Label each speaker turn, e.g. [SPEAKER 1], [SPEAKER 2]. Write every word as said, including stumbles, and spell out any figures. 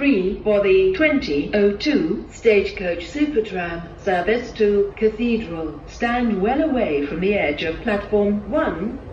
[SPEAKER 1] three for the twenty oh two Stagecoach Supertram service to Cathedral. Stand well away from the edge of platform one